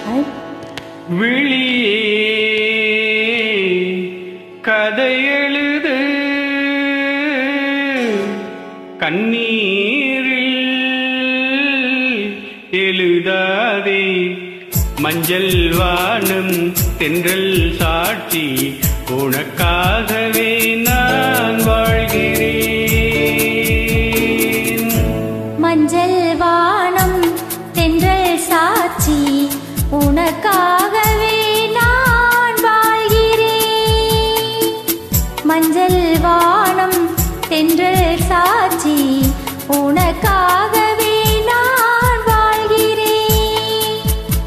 விழியே கதை எழுது கண்ணீரில் எழுதாதே மஞ்சள் வானம் தென்றல் சாட்சி உனக்காகவே நான் வாழ்கிறேன். மஞ்சள் வானம் தென்றல் சாட்சி உனக்காகவே நான் வாழ்கிறேன். மஞ்சள் வானம் தென்றல் சாட்சி உனக்காகவே நான் வாழ்கிறேன்.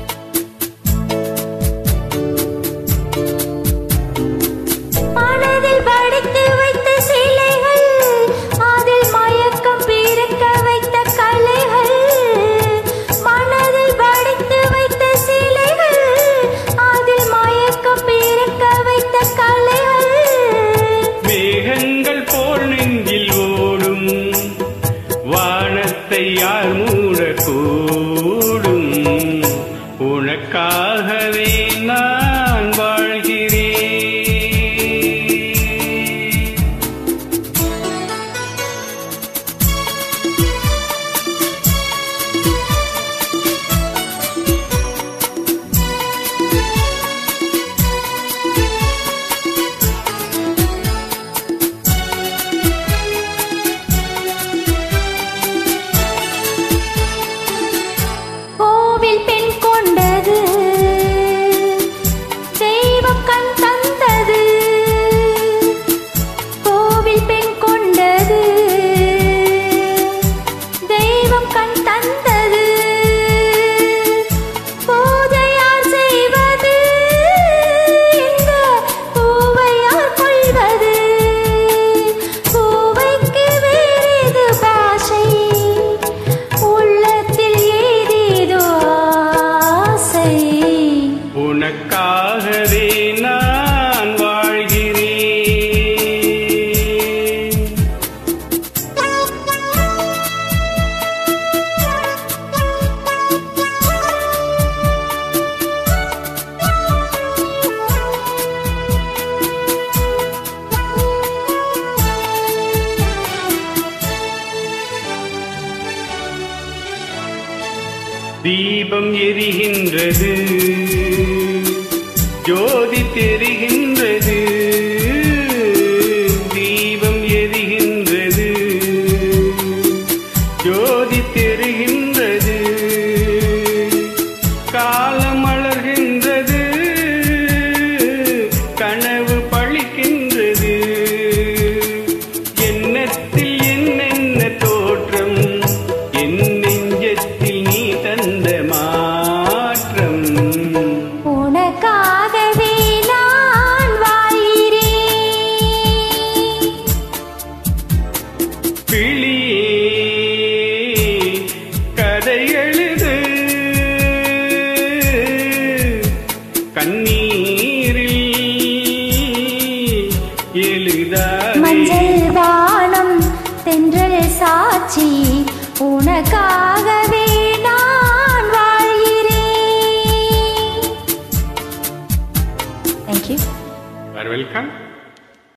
மனதில் படித்து வைத்த சிலைகள் அதில் மயக்கம் பிறக்க வைத்த கலைகள். மனதில் படித்து வைத்த சிலைகள் அதில் மயக்கம் பிறக்க வைத்த கலைகள். மேகங்கள் போல் நெஞ்சில் ஓடும் வானத்தை யார் மூடக்கூடும் உனக்காகவே நான் வாழ்கிறேன். கோவில் பெண் கொண்டது தெய்வம் கண் தந்தது. கோவில் பெண் கொண்டது தெய்வம் கண் தந்தது. பூஜையார் செய்வது இந்த பூவையார் கொள்வது. பூவைக்கு வேறேது பாஷை உள்ளத்தில் ஏதேதோ ஆசை. உனக்காகவே நான் வாழ்கிறேன். தீபம் எரிகின்றது ஜோதி தெரிகின்றது. தீபம் எரிகின்றது ஜோதி தெரிகின்றது. காலம் மலர்கின்றது கனவு பழிக்கின்றது. எண்ணத்தில் என்னென்ன தோற்றம் என் நெஞ்சத்தில் நீ தந்த மாற்றம். உனக்காகவே நான் வாழ்கிறேன். விழியே கதை எழுது கண்ணீரில் எழுதாதே. மஞ்சள் வானம் தென்றல் சாட்சி உனக்காகவே நான் வாழ்கிறேன். Thank you. You are welcome.